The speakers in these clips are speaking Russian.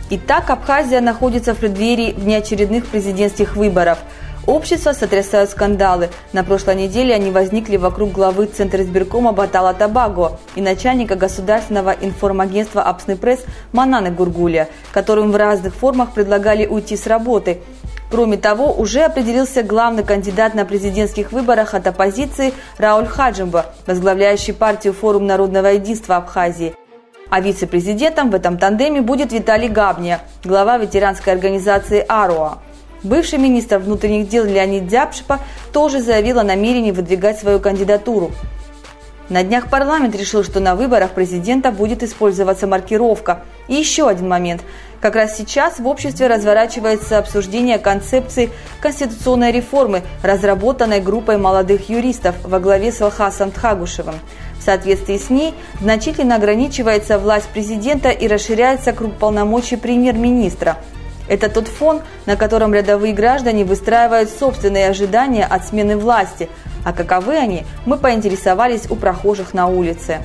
Итак, Абхазия находится в преддверии внеочередных президентских выборов. Общество сотрясают скандалы. На прошлой неделе они возникли вокруг главы Центризбиркома Батала Табаго и начальника государственного информагентства Апсны Пресс Мананы Гургулия, которым в разных формах предлагали уйти с работы. Кроме того, уже определился главный кандидат на президентских выборах от оппозиции Рауль Хаджимба, возглавляющий партию «Форум народного единства Абхазии». А вице-президентом в этом тандеме будет Виталий Габния, глава ветеранской организации «Аруа». Бывший министр внутренних дел Леонид Дябшипа тоже заявил о намерении выдвигать свою кандидатуру. На днях парламент решил, что на выборах президента будет использоваться маркировка. И еще один момент. Как раз сейчас в обществе разворачивается обсуждение концепции конституционной реформы, разработанной группой молодых юристов во главе с Алхасом Тхагушевым. В соответствии с ней значительно ограничивается власть президента и расширяется круг полномочий премьер-министра. Это тот фон, на котором рядовые граждане выстраивают собственные ожидания от смены власти. А каковы они, мы поинтересовались у прохожих на улице.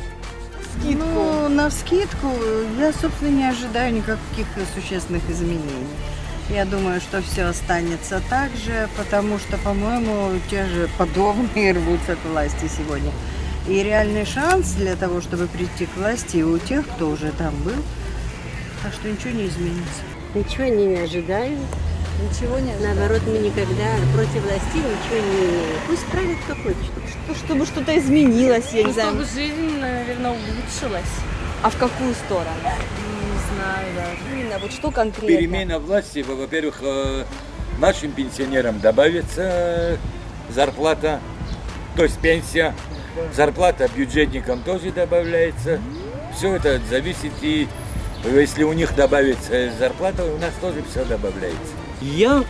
Ну, навскидку я, собственно, не ожидаю никаких существенных изменений. Я думаю, что все останется так же, потому что, по-моему, те же подобные рвутся к власти сегодня. И реальный шанс для того, чтобы прийти к власти у тех, кто уже там был, так что ничего не изменится. Ничего не ожидаю. Ничего не ожидаю. Наоборот, мы никогда против власти ничего не имеем. Пусть правит кто хочет. Чтобы что-то изменилось, я не знаю. Чтобы жизнь, наверное, улучшилась. А в какую сторону? Не знаю даже. Именно, вот что конкретно? Перемена власти, во-первых, нашим пенсионерам добавится зарплата, то есть пенсия. Зарплата бюджетникам тоже добавляется. Все это зависит, и если у них добавится зарплата, у нас тоже все добавляется. Я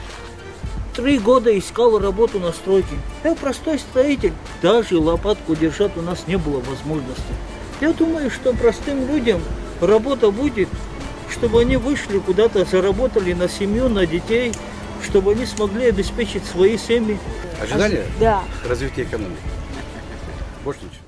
3 года искал работу на стройке. Я простой строитель. Даже лопатку держать у нас не было возможности. Я думаю, что простым людям работа будет, чтобы они вышли куда-то, заработали на семью, на детей, чтобы они смогли обеспечить свои семьи. Ожидали? Да. Развитие экономики. Больше ничего.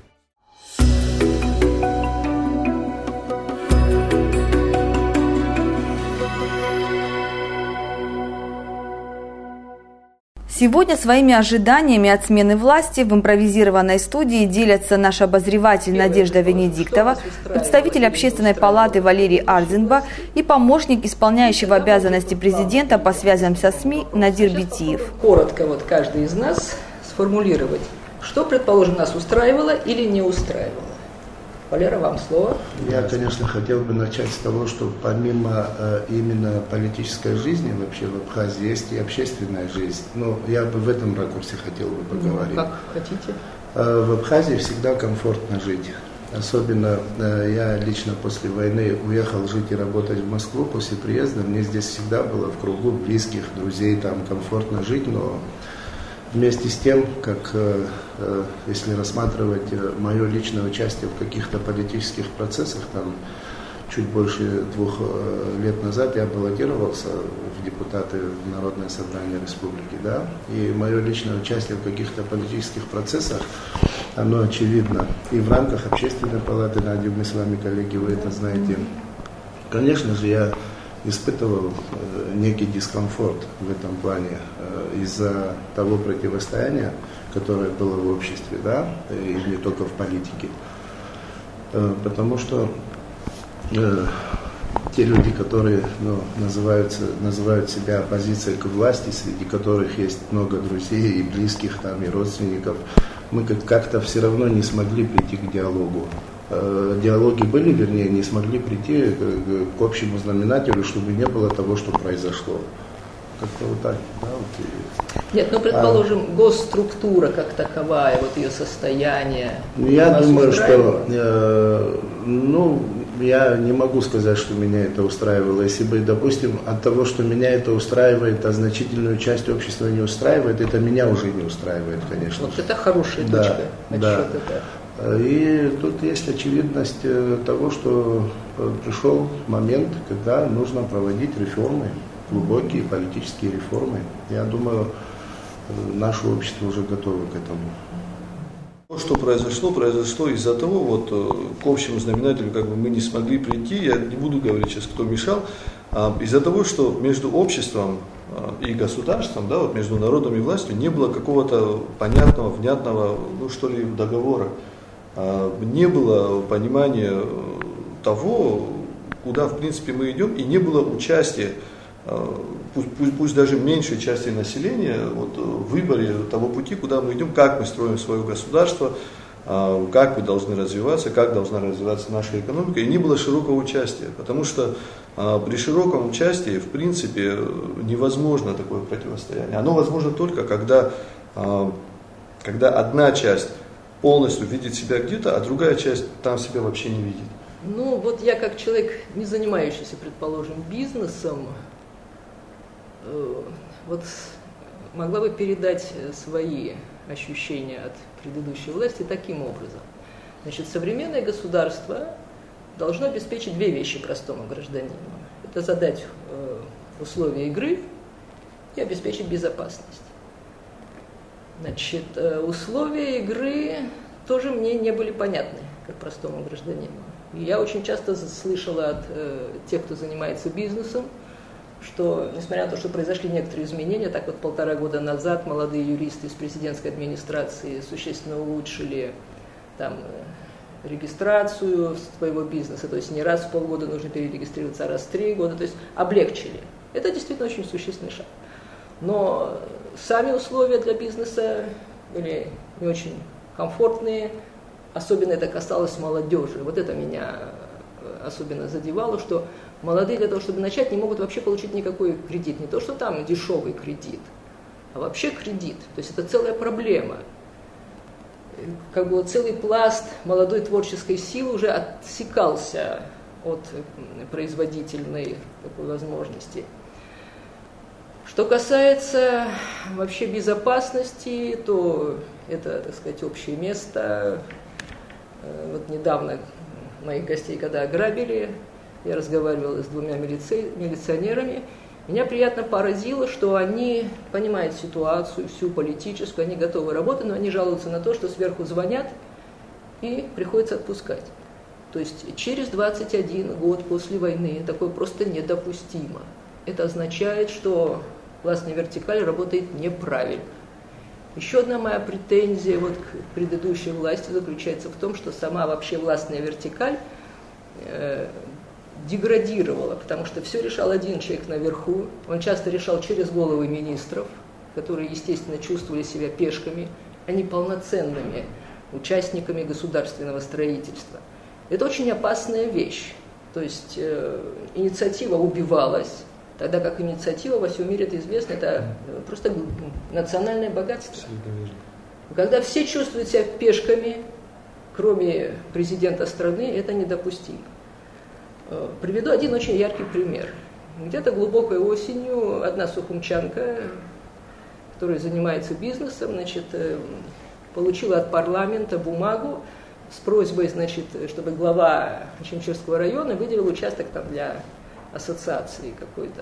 Сегодня своими ожиданиями от смены власти в импровизированной студии делятся наш обозреватель Надежда Венедиктова, представитель Общественной палаты Валерий Арзинба и помощник исполняющего обязанности президента по связям со СМИ Надир Битиев. Коротко вот каждый из нас сформулировать, что, предположим, нас устраивало или не устраивало. Валера, вам слово. Я, конечно, хотел бы начать с того, что помимо именно политической жизни вообще в Абхазии есть и общественная жизнь. Но я бы в этом ракурсе хотел бы поговорить. Как хотите. В Абхазии всегда комфортно жить. Особенно я лично после войны уехал жить и работать в Москву. После приезда мне здесь всегда было в кругу близких, друзей, там комфортно жить, но вместе с тем, как если рассматривать мое личное участие в каких-то политических процессах, там чуть больше 2 лет назад я баллотировался в депутаты в Народное собрание республики, да, и мое личное участие в каких-то политических процессах, оно очевидно. И в рамках Общественной палаты, Надя, мы с вами, коллеги, вы это знаете. Конечно же, я испытывал некий дискомфорт в этом плане из-за того противостояния, которое было в обществе, да, и не только в политике. Потому что те люди, которые называют себя оппозицией к власти, среди которых есть много друзей и близких там, и родственников, мы как-то все равно не смогли прийти к диалогу. Диалоги были, вернее, не смогли прийти к общему знаменателю, чтобы не было того, что произошло. Как-то вот так, да, вот. Нет, ну, предположим, госструктура как таковая, вот ее состояние. Я думаю, что, я не могу сказать, что меня это устраивало. Если бы, допустим, от того, что меня это устраивает, а значительную часть общества не устраивает, это меня уже не устраивает, конечно. Вот это хорошая точка отсчета, да. И тут есть очевидность того, что пришел момент, когда нужно проводить реформы, глубокие политические реформы. Я думаю, наше общество уже готово к этому. Что произошло из-за того, к общему знаменателю мы не смогли прийти. Я не буду говорить сейчас, кто мешал. из-за того, что между обществом и государством, да, вот между народом и властью не было какого-то понятного, внятного, ну что ли, договора. Не было понимания того, куда в принципе мы идем, и не было участия, пусть даже меньшей части населения, вот, в выборе того пути, куда мы идем, как мы строим свое государство, как мы должны развиваться, как должна развиваться наша экономика, и не было широкого участия, потому что при широком участии, в принципе, невозможно такое противостояние. Оно возможно только, когда одна часть полностью видит себя где-то, а другая часть там себя вообще не видит. Ну, вот я как человек, не занимающийся, предположим, бизнесом, вот могла бы передать свои ощущения от предыдущей власти таким образом. Значит, современное государство должно обеспечить две вещи простому гражданину. Это задать условия игры и обеспечить безопасность. Значит, условия игры тоже мне не были понятны, как простому гражданину. И я очень часто слышала от тех, кто занимается бизнесом, что, несмотря на то, что произошли некоторые изменения, так вот 1,5 года назад молодые юристы из президентской администрации существенно улучшили там регистрацию своего бизнеса, то есть не раз в полгода нужно перерегистрироваться, а раз в 3 года, то есть облегчили. Это действительно очень существенный шаг. Но сами условия для бизнеса были не очень комфортные, особенно это касалось молодежи. Вот это меня особенно задевало, что молодые для того, чтобы начать, не могут вообще получить никакой кредит. Не то, что там дешевый кредит, а вообще кредит. То есть это целая проблема. Как бы целый пласт молодой творческой силы уже отсекался от производительной такой возможности. Что касается вообще безопасности, то это, так сказать, общее место. Вот недавно моих гостей, когда ограбили, я разговаривала с 2 милиционерами. Меня приятно поразило, что они понимают ситуацию, всю политическую, они готовы работать, но они жалуются на то, что сверху звонят и приходится отпускать. То есть через 21 год после войны такое просто недопустимо. Это означает, что властная вертикаль работает неправильно. Еще одна моя претензия вот к предыдущей власти заключается в том, что сама вообще властная вертикаль деградировала, потому что все решал один человек наверху, он часто решал через головы министров, которые, естественно, чувствовали себя пешками, а не полноценными участниками государственного строительства. Это очень опасная вещь, то есть инициатива убивалась, тогда как инициатива во всем мире, это известно, это просто национальное богатство. Когда все чувствуют себя пешками, кроме президента страны, это недопустимо. Приведу один очень яркий пример. Где-то глубокой осенью одна сухумчанка, которая занимается бизнесом, значит, получила от парламента бумагу с просьбой, значит, чтобы глава Чемчирского района выделил участок там для ассоциации какой-то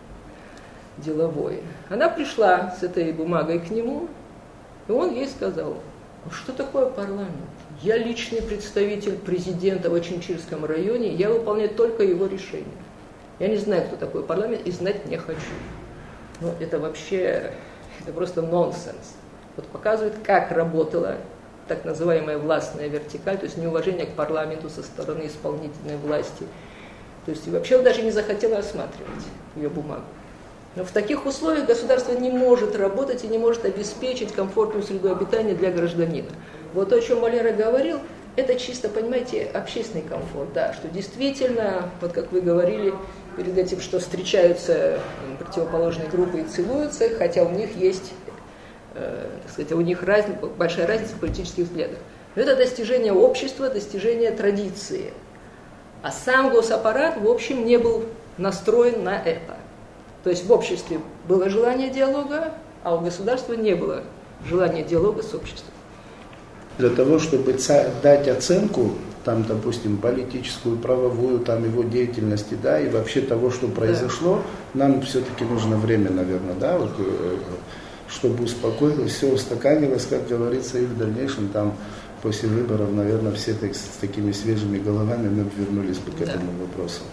деловой. Она пришла с этой бумагой к нему, и он ей сказал: что такое парламент? Я личный представитель президента в Чемчирском районе, я выполняю только его решения. Я не знаю, кто такой парламент, и знать не хочу. Но это вообще, это просто нонсенс. Вот показывает, как работала так называемая властная вертикаль, то есть неуважение к парламенту со стороны исполнительной власти. То есть и вообще он даже не захотел рассматривать ее бумагу. Но в таких условиях государство не может работать и не может обеспечить комфортную среду обитания для гражданина. Вот то, о чем Валера говорил, это чисто, понимаете, общественный комфорт, да, что действительно, вот как вы говорили перед этим, что встречаются противоположные группы и целуются, хотя у них есть, так сказать, у них большая разница в политических взглядах. Но это достижение общества, достижение традиции. А сам госаппарат, в общем, не был настроен на это. То есть в обществе было желание диалога, а у государства не было желания диалога с обществом. Для того, чтобы дать оценку, там, допустим, политическую, правовую, там, его деятельности, да, и вообще того, что произошло, нам все-таки нужно время, наверное, да, вот, чтобы успокоилось, все устаканилось, как говорится, и в дальнейшем там после выборов, наверное, все с такими свежими головами мы вернулись бы к этому вопросу.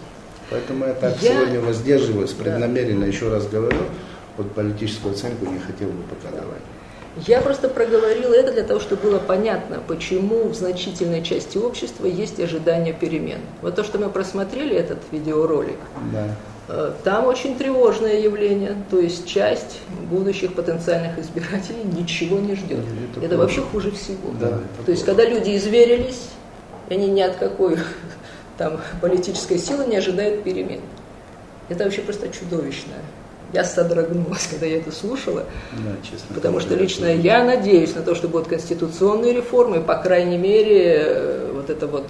Поэтому я так сегодня воздерживаюсь, преднамеренно, еще раз говорю, вот политическую оценку не хотел бы пока давать. Я просто проговорила это для того, чтобы было понятно, почему в значительной части общества есть ожидание перемен. Вот то, что мы просмотрели этот видеоролик, там очень тревожное явление, то есть часть будущих потенциальных избирателей ничего не ждет. Это вообще хуже всего. То есть когда люди изверились, они ни от какой там политической силы не ожидают перемен. Это вообще просто чудовищно. Я содрогнулась, когда я это слушала, потому что лично я надеюсь на то, что будут конституционные реформы, и, по крайней мере, вот это вот,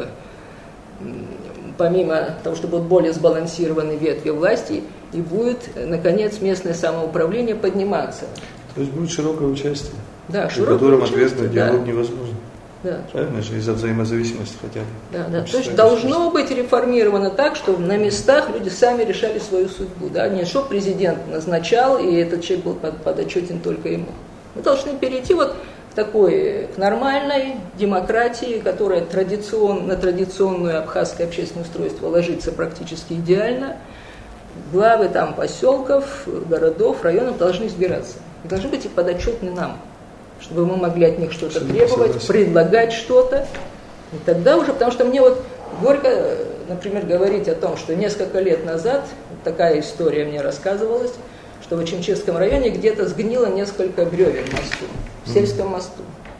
помимо того, что будут более сбалансированы ветви власти, и будет, наконец, местное самоуправление подниматься. То есть будет широкое участие, при котором ответственный диалог невозможен. Да. Правильно же, из-за взаимозависимости хотя бы. То есть должно быть реформировано так, чтобы на местах люди сами решали свою судьбу. Да? Не что президент назначал, и этот человек был подотчетен только ему. Мы должны перейти вот к нормальной демократии, которая на традиционное абхазское общественное устройство ложится практически идеально. Главы там поселков, городов, районов должны избираться. И должны быть и подотчетны нам, чтобы мы могли от них что-то требовать, предлагать что-то. И тогда уже, потому что мне вот горько, например, говорить о том, что несколько лет назад, такая история мне рассказывалась, что в Очимчирском районе где-то сгнило несколько бревен в мосту, в сельском мосту.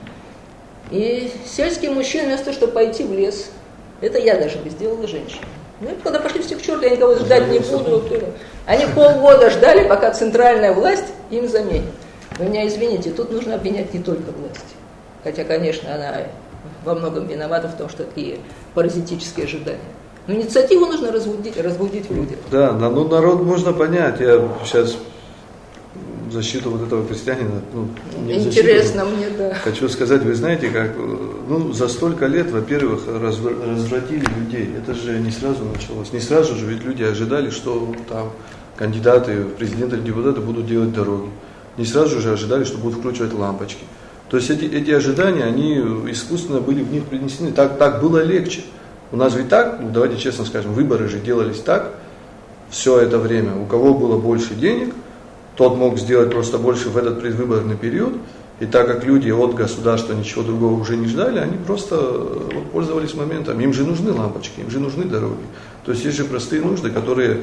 И сельские мужчины, вместо того, чтобы пойти в лес, это я даже бы сделала женщина. Ну и когда пошли все к черту, я никого ждать не буду. Они полгода ждали, пока центральная власть им заменит. Вы меня извините, тут нужно обвинять не только власть. Хотя, конечно, она во многом виновата в том, что такие паразитические ожидания. Но инициативу нужно разбудить в людях. Да, ну народ можно понять. Я сейчас в защиту вот этого крестьянина, интересно мне, да. Хочу сказать, вы знаете, как, за столько лет, во-первых, развратили людей. Это же не сразу началось. Не сразу же, ведь люди ожидали, что там кандидаты в президенты или депутаты будут делать дороги. Не сразу же ожидали, что будут включать лампочки. То есть эти ожидания, они искусственно были в них принесены. Так было легче. У нас ведь так, давайте честно скажем, выборы же делались так все это время. У кого было больше денег, тот мог сделать просто больше в этот предвыборный период. И так как люди от государства ничего другого уже не ждали, они просто пользовались моментом. Им же нужны лампочки, им же нужны дороги. То есть есть же простые нужды, которые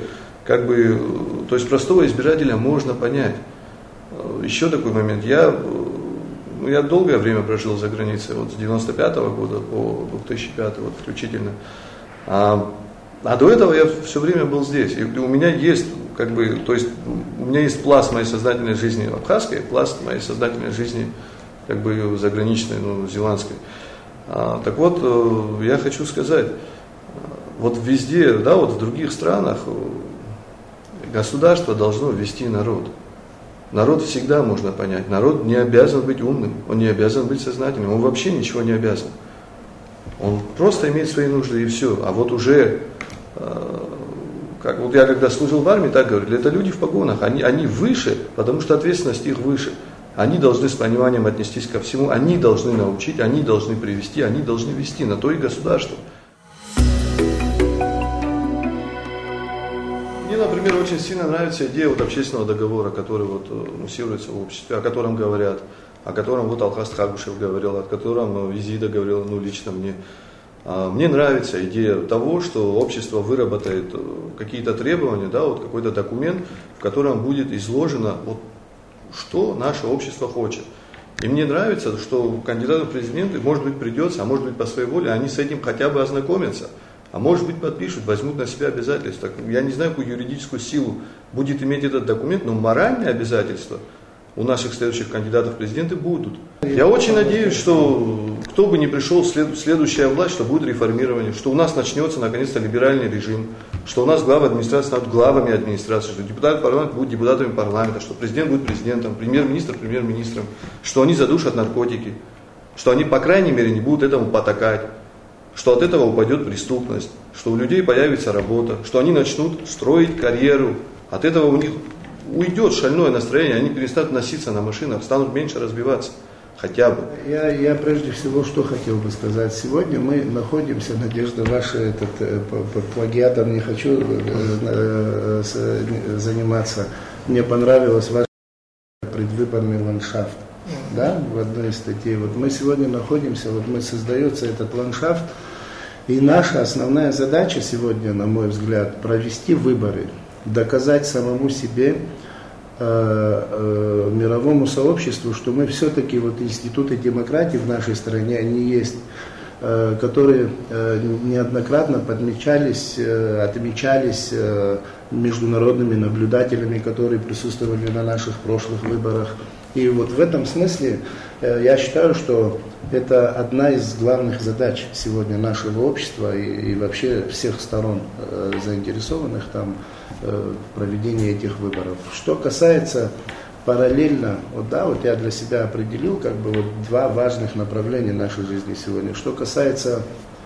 то есть простого избирателя можно понять. Еще такой момент. Я долгое время прожил за границей, с 95-го года по 2005 включительно. А до этого я все время был здесь. И у меня есть, то есть у меня есть пласт моей сознательной жизни абхазской, пласт моей сознательной жизни заграничной, зеландской. Так вот, я хочу сказать, вот везде, в других странах государство должно вести народ. Народ всегда можно понять. Народ не обязан быть умным, он не обязан быть сознательным, он вообще ничего не обязан. Он просто имеет свои нужды и все. А вот уже, я когда служил в армии, так говорили, это люди в погонах, они выше, потому что ответственность их выше. Они должны с пониманием отнестись ко всему, они должны научить, они должны привести, они должны вести, на то и государство. Мне, например, очень сильно нравится идея общественного договора, который муссируется в обществе, о котором говорят, о котором Алхас Тхагушев говорил, о котором Изида говорила, лично мне. Мне нравится идея того, что общество выработает какие-то требования, какой-то документ, в котором будет изложено, что наше общество хочет. И мне нравится, что кандидатам в президенты, может быть, придется, а может быть, по своей воле, они с этим хотя бы ознакомятся. А может быть, подпишут, возьмут на себя обязательства. Я не знаю, какую юридическую силу будет иметь этот документ, но моральные обязательства у наших следующих кандидатов в президенты будут. Я очень надеюсь, что кто бы ни пришел, следующая власть, что будет реформирование, что у нас начнется наконец-то либеральный режим, что у нас главы администрации станут главами администрации, что депутаты парламента будут депутатами парламента, что президент будет президентом, премьер-министр премьер-министром, что они задушат наркотики, что они, по крайней мере, не будут этому потакать, что от этого упадет преступность, что у людей появится работа, что они начнут строить карьеру, от этого у них уйдет шальное настроение, они перестанут носиться на машинах, станут меньше разбиваться. хотя бы. Я прежде всего что хотел бы сказать. Сегодня мы находимся, Надежда, ваша плагиатом не хочу заниматься. Мне понравилось ваш предвыборный ландшафт. Да, в одной из статей. Вот мы сегодня находимся, создается этот ландшафт. И наша основная задача сегодня, на мой взгляд, провести выборы, доказать самому себе, мировому сообществу, что мы все-таки, институты демократии в нашей стране, они есть, которые неоднократно отмечались международными наблюдателями, которые присутствовали на наших прошлых выборах. И в этом смысле я считаю, что это одна из главных задач сегодня нашего общества и вообще всех сторон, заинтересованных в проведении этих выборов. Что касается параллельно, я для себя определил два важных направления нашей жизни сегодня. Что касается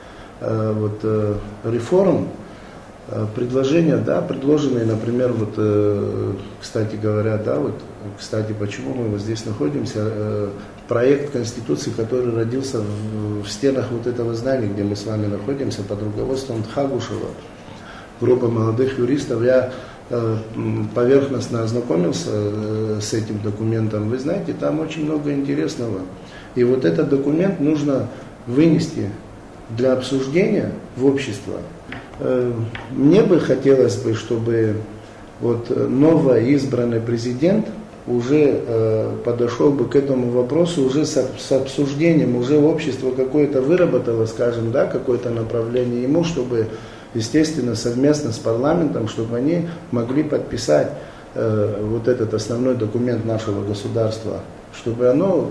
реформ, предложения, предложенные, например, кстати говоря, почему мы здесь находимся, проект Конституции, который родился в стенах этого здания, где мы с вами находимся, под руководством Тхагушева, группа молодых юристов. Я поверхностно ознакомился с этим документом. Вы знаете, там очень много интересного. И этот документ нужно вынести для обсуждения в общество. Мне бы хотелось, чтобы новоизбранный президент уже подошел бы к этому вопросу уже с обсуждением, уже общество какое-то выработало, скажем, какое-то направление ему, чтобы, естественно, совместно с парламентом, чтобы они могли подписать этот основной документ нашего государства, чтобы оно,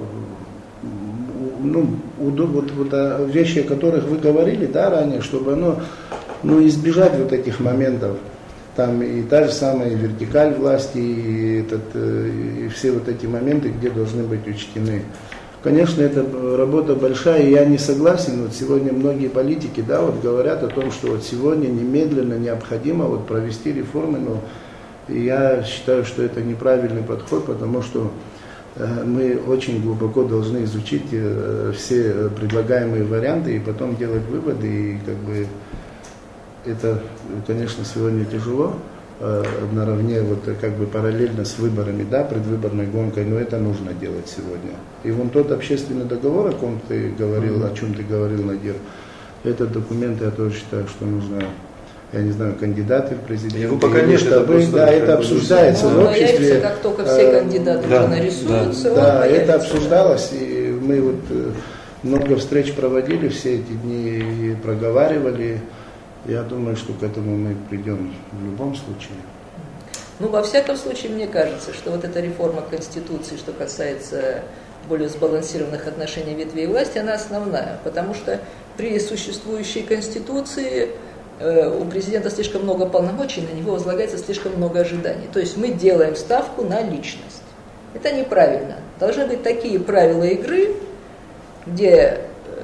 вещи, о которых вы говорили, ранее, чтобы оно, избежать этих моментов. Там и та же самая вертикаль власти, и все эти моменты, где должны быть учтены. Конечно, это работа большая, и я не согласен. Сегодня многие политики говорят о том, что сегодня немедленно необходимо провести реформы, но я считаю, что это неправильный подход, потому что мы очень глубоко должны изучить все предлагаемые варианты и потом делать выводы, и это, конечно, сегодня тяжело, наравне, параллельно с выборами, предвыборной гонкой, но это нужно делать сегодня. И тот общественный договор, о чем ты говорил, Надир, этот документ, я тоже считаю, что нужно, я не знаю, кандидаты в президенты. Его пока нет, это обсуждается в обществе. Как только все кандидаты нарисуются. Это обсуждалось, и мы много встреч проводили все эти дни и проговаривали. Я думаю, что к этому мы придем в любом случае. Во всяком случае, мне кажется, что эта реформа Конституции, что касается более сбалансированных отношений ветвей власти, она основная, потому что при существующей Конституции у президента слишком много полномочий, на него возлагается слишком много ожиданий. То есть мы делаем ставку на личность. Это неправильно. Должны быть такие правила игры, где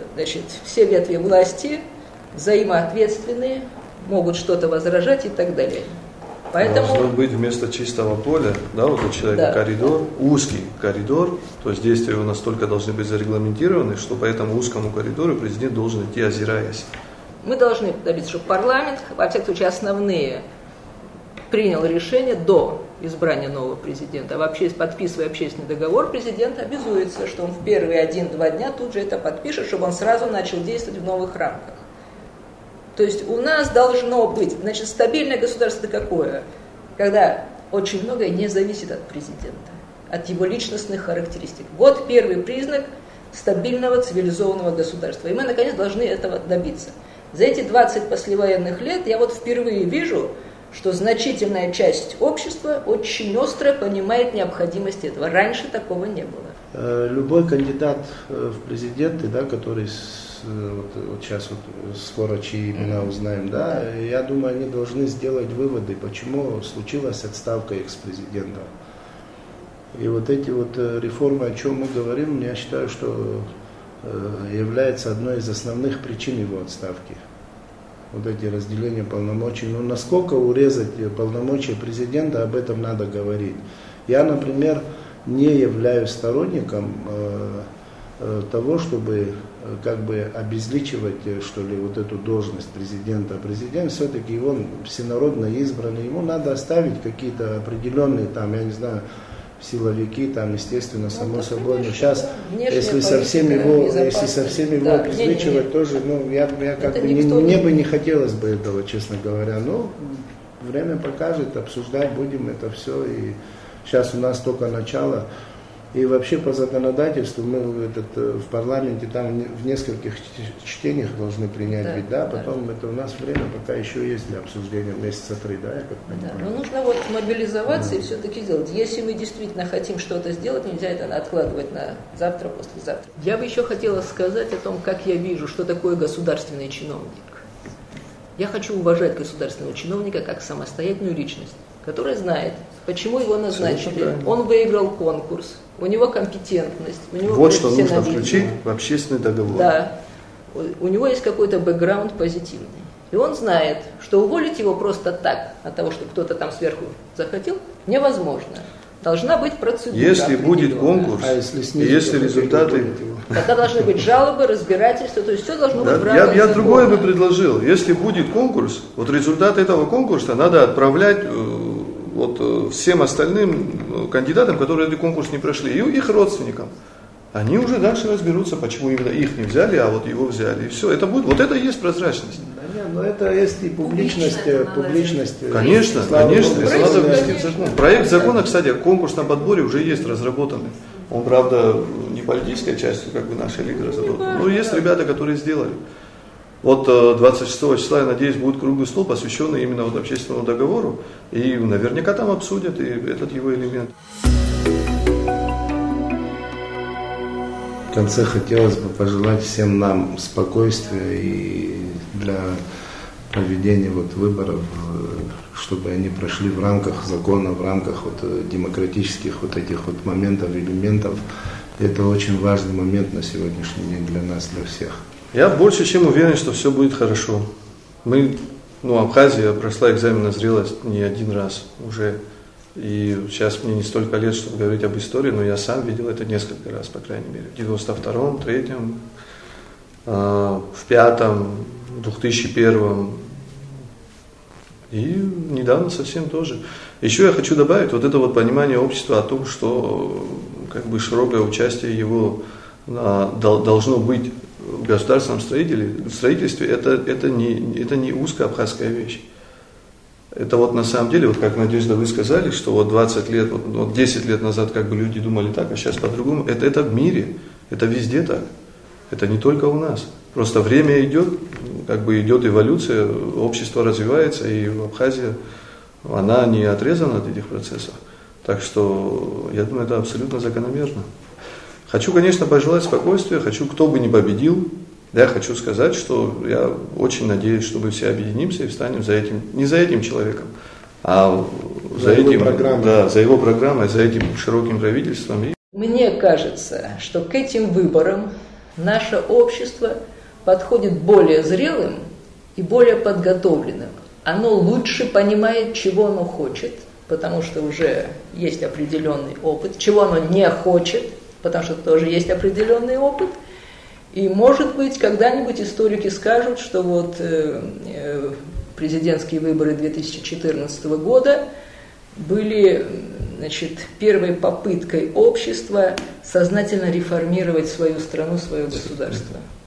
все ветви власти взаимоответственные, могут что-то возражать и так далее. Поэтому должно быть вместо чистого поля, у человека коридор, узкий коридор, то есть действия у нас только должны быть зарегламентированы, что по этому узкому коридору президент должен идти, озираясь. Мы должны добиться, чтобы парламент, во всяком случае основные, принял решение до избрания нового президента. Вообще, подписывая общественный договор, президент обязуется, что он в первые 1-2 дня тут же это подпишет, чтобы он сразу начал действовать в новых рамках. То есть у нас должно быть, стабильное государство какое? Когда очень многое не зависит от президента, от его личностных характеристик. Вот первый признак стабильного цивилизованного государства. И мы, наконец, должны этого добиться. За эти 20 послевоенных лет я впервые вижу, что значительная часть общества очень остро понимает необходимость этого. Раньше такого не было. Любой кандидат в президенты, который сейчас скоро чьи имена узнаем, я думаю, они должны сделать выводы, почему случилась отставка экс-президента. И эти реформы, о чем мы говорим, я считаю, что является одной из основных причин его отставки. Эти разделения полномочий. Насколько урезать полномочия президента, об этом надо говорить. Я, например, не являюсь сторонником того, чтобы как бы обезличивать, что ли, вот эту должность президента. Президент все-таки он всенародно избранный, ему надо оставить какие-то определенные, там, я не знаю, силовики, там, естественно, само собой. Но сейчас, если совсем его обезличивать, тоже, ну, я как бы мне бы не хотелось бы этого, честно говоря. Но время покажет, обсуждать будем это все. И сейчас у нас только начало. И вообще по законодательству мы в парламенте там в нескольких чтениях должны принять, да, ведь, да, потом это у нас время пока еще есть для обсуждения, месяца 3, да, я как понимаю. Да, но нужно вот мобилизоваться и все-таки сделать. Если мы действительно хотим что-то сделать, нельзя это откладывать на завтра, послезавтра. Я бы еще хотела сказать о том, как я вижу, что такое государственный чиновник. Я хочу уважать государственного чиновника как самостоятельную личность, которая знает, почему его назначили. Он выиграл конкурс, у него компетентность, у него вот что нужно включить в общественный договор. Да, у него есть какой-то бэкграунд позитивный. И он знает, что уволить его просто так, от того, что кто-то там сверху захотел, невозможно. Должна быть процедура. Если будет конкурс, если результаты... Тогда должны быть жалобы, разбирательства, то есть все должно быть в рамках Я другое бы предложил. Если будет конкурс, вот результаты этого конкурса надо отправлять вот всем остальным кандидатам, которые этот конкурс не прошли, и их родственникам. Они уже дальше разберутся, почему именно их не взяли, а вот его взяли. И все, это будет, вот это и есть прозрачность. Да нет, но это есть и публичность. Конечно, конечно. Надо ввести в закон. Проект закона, кстати, конкурс на подборе уже есть разработанный. Он, правда, не политической частью, как бы наши лидеры разработаны, но есть ребята, которые сделали. Вот 26 числа, я надеюсь, будет круглый стол, посвященный именно вот общественному договору, и наверняка там обсудят и этот его элемент. В конце хотелось бы пожелать всем нам спокойствия и для проведения вот выборов, чтобы они прошли в рамках закона, в рамках вот демократических вот этих вот моментов, элементов. Это очень важный момент на сегодняшний день для нас, для всех. Я больше чем уверен, что все будет хорошо. Абхазия прошла экзамен на зрелость не один раз уже. И сейчас мне не столько лет, чтобы говорить об истории, но я сам видел это несколько раз, по крайней мере. В 92-м, 3-м, в 5-м, в 2001-м. И недавно совсем тоже. Еще я хочу добавить вот это вот понимание общества о том, что как бы широкое участие его должно быть в государственном строительстве. Это не узкая абхазская вещь. Это вот на самом деле, вот как, Надежда, вы сказали, что вот 20 лет, вот 10 лет назад как бы люди думали так, а сейчас по-другому. Это в мире, это везде так. Это не только у нас. Просто время идет, как бы идет эволюция, общество развивается, и Абхазия, она не отрезана от этих процессов. Так что, я думаю, это абсолютно закономерно. Хочу, конечно, пожелать спокойствия, хочу, кто бы ни победил. Я хочу сказать, что я очень надеюсь, что мы все объединимся и встанем за этим, не за этим человеком, а за его программой, за этим широким правительством. Мне кажется, что к этим выборам наше общество подходит более зрелым и более подготовленным. Оно лучше понимает, чего оно хочет, потому что уже есть определенный опыт, чего оно не хочет, потому что тоже есть определенный опыт. И, может быть, когда-нибудь историки скажут, что вот президентские выборы 2014 года были, первой попыткой общества сознательно реформировать свою страну, свое государство.